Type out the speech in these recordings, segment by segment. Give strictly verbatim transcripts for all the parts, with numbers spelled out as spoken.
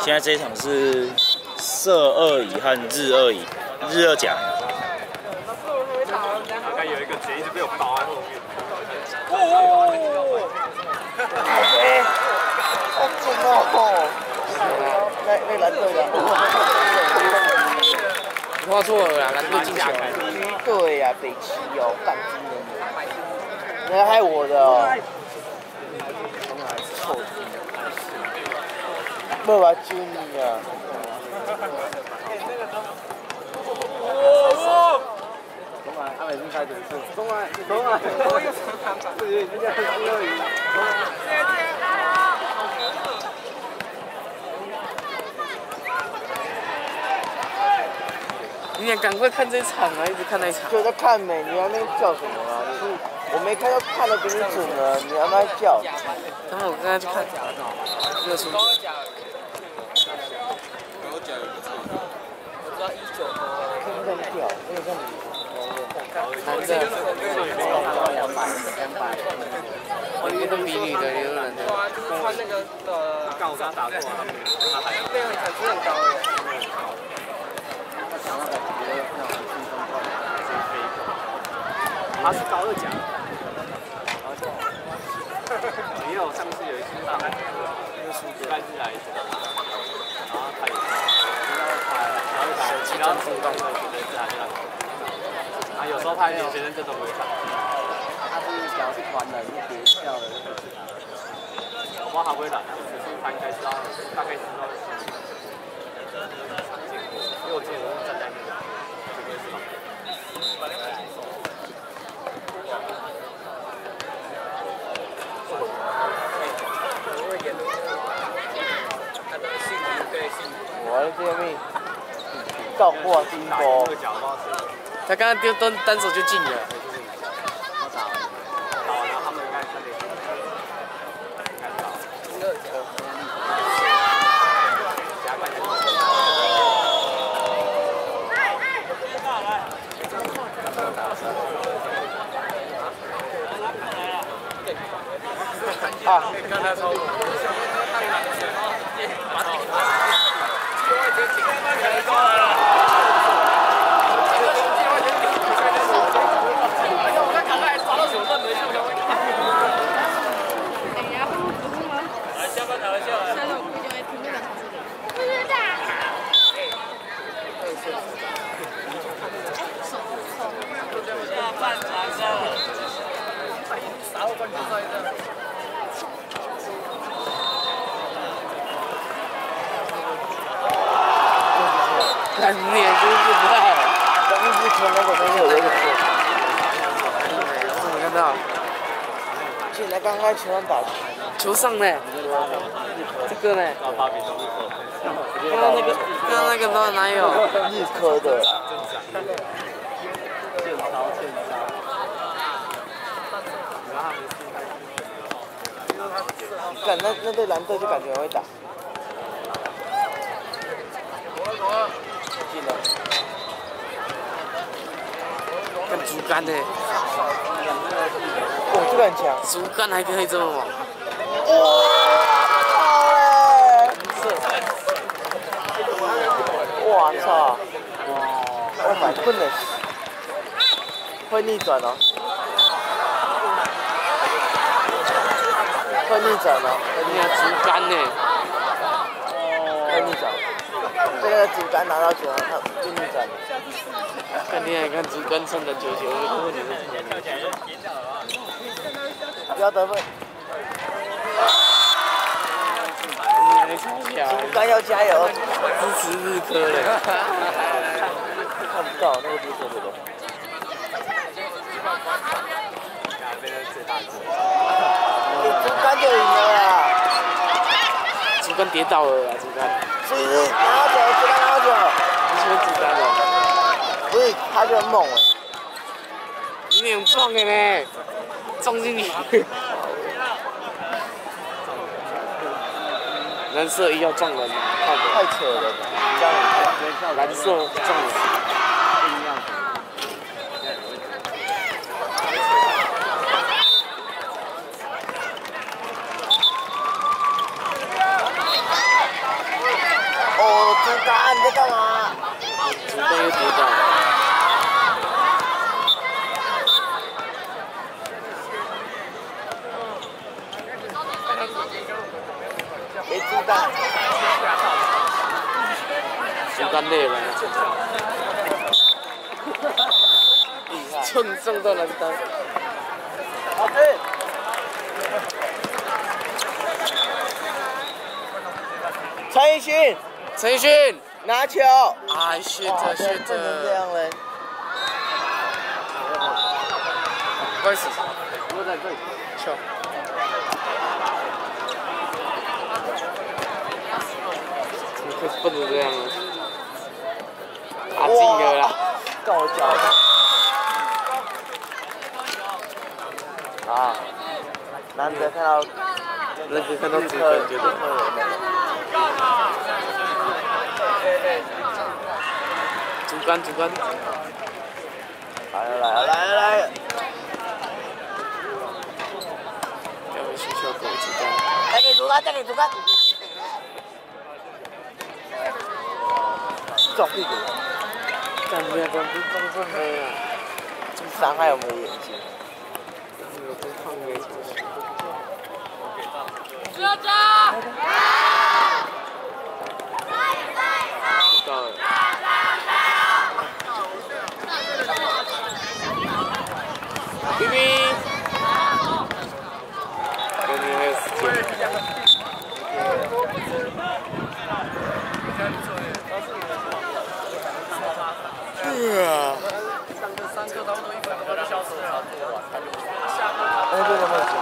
现在这一场是射二乙和日二乙，日二甲。 大概有一个结一直被我包在后面。哦！ 哎，好准哦！那那蓝队的。 你画错了啦，蓝队进球。 对呀，北七哦，干金人。你来害我的哦。臭逼！爸爸救你啊！中来，他们已经开始了。中来，中来，我又上场了。对，人家是鳄鱼。 你也赶快看这场啊！一直看那一场。 就在看没？你还没叫什么啊？你是我没看到看的比你准了，你还没叫？ 然后我刚才去看，热出。 我知道一九多。看不看跳？没有看你。 男的。两百，两百。有一个比女的，也有男的。 穿那个的。刚我刚打过，他们他还那个粉丝很高耶。他是高二甲。也有上次有一次大海，那个输应该是来一然后他也，然后拍，然后拍，然后主动的觉得是还是很好。啊，有时候拍有些人真的不会上。 他是只要是团的，是别笑的。 我不知道他会来，可是他应该知道，大概知道。因为我之前都是站在那个，这个是吧？ 我的这边倒挂金钩， 他刚刚丢单单手就进了。 打完，打完了，他们应该三点钟。应该打。加快点。 啊！ 刚才超过。 看你脸真是不太好。 刚刚是从那个东西有一个错。 我怎么看到？ 现在刚刚球打球上呢？这个呢？ 刚刚那个，刚刚那个哪哪有？ 日科的。 欠招欠招。 干那那队蓝队就感觉会打。进了。 看竹竿呢。 哇，这个很强。 竹竿还可以这么猛。 哇！我操！Oh my goodness！ 会逆转哦！会逆转哦！ 你看竹竿呢？ 会逆转。被那个竹竿拿到球，他就逆转了。 看你还看竹竿撑的球球，如果你是不要得分。竹竿要加油！ 支持日科嘞。 看不到那个日科的咯。竹竿就赢了啦！ 竹竿跌倒了啦，竹竿。 所以是拿到球，竹竿拿到球。 你喜欢竹竿哦？ 不是，他就很猛哎。 你脸撞的呢，撞进去。蓝色一要撞人， 太扯了，这样蓝色撞人。 不一样。 干，你在干嘛？ 主动又跌倒。 别猪干。 主干累了。蹭蹭到蓝灯。 好吃。陈奕迅， 陈奕迅拿球。 哎，shit shit。 不能这样了。 不好意思， 我在这里。 球。不能这样了。打进了啦！ 干我脚。啊，难得看到， 难得看到主干，觉得。主干主干。 来了来了来了来了！ 要回去效果主干。 再给主干，再给主干。撞屁股！ 干不要干，不撞这没啊！ 这么伤害我们的眼睛。 有跟胖妹出去。 不要抓！ 知道了。B B。我们还有时间。是啊。 上课差不多一分钟就消失了。 哎，对了，妹子，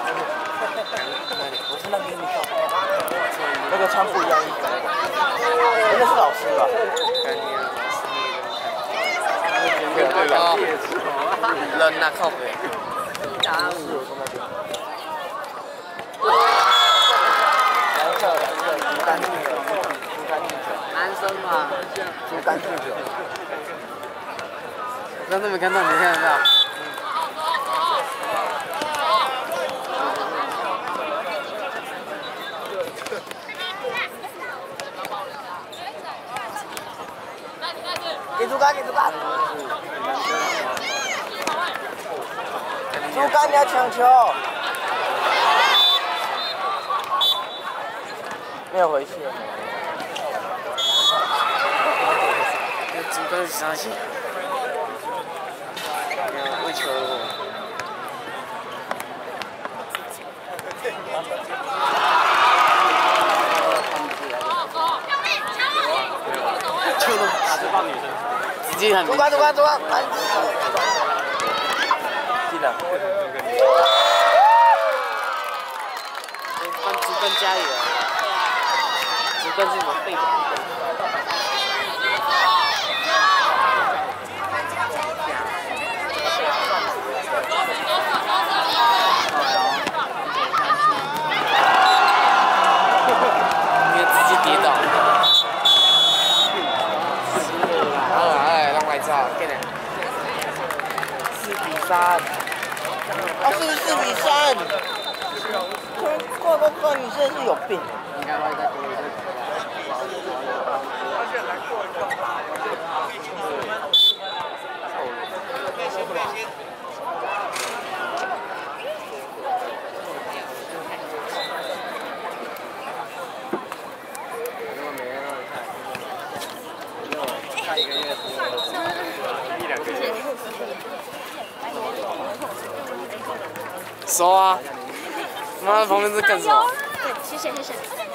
我是那个女校，那个穿不一样衣服，那是老师吧？ 对对了，人呐靠北。 是，我说那边。蓝色，蓝色，竹竿进球，竹竿进球。 男生嘛， 竹竿进球。 我刚才没看到，你看得到？ 给竹竿，给竹竿。竹竿你要抢球。没有回去。 竹竿是啥戏？为球。 就能打这帮女生。 直接很。 主管主管主管，进了。 帮主管加油！主管是我背的。没有直接跌倒。 四比三，啊，是四比三。快快快！你真的是有病。 应该会再多一个。 看一个月，一两个月。 收啊！妈的，旁边是干什么？ 对，谢谢谢谢。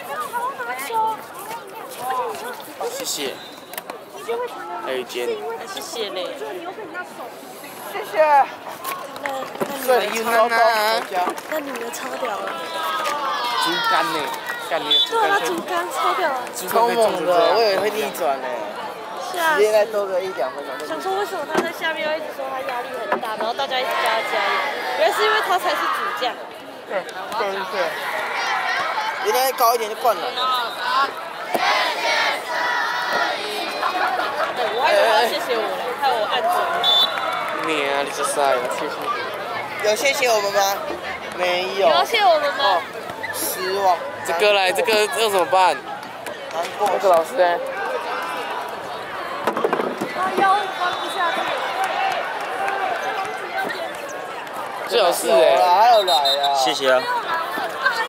谢谢。还有一件。 谢谢嘞。 谢谢。 那那你们超超屌， 那你们超屌了。 竹竿呢？干你的竹对啊， 竿竹竿超屌了。 超猛的，我以为会逆转呢。 是啊。 直接再多个一两分钟。 想说为什么他在下面要一直说他压力很大，然后大家一直叫他加油，原来是因为他才是主将。 对对对。原来高一点就灌了。 对，我还以为他要谢谢我了，害我按住。 你啊，你这塞，谢谢。 有谢谢我们吗？没有。 你要谢我们吗？ 失望。 这个来，这个要怎么办？ 难过。 那个老师呢？ 最好是有哎、 啦，还有来啊。 谢谢啊。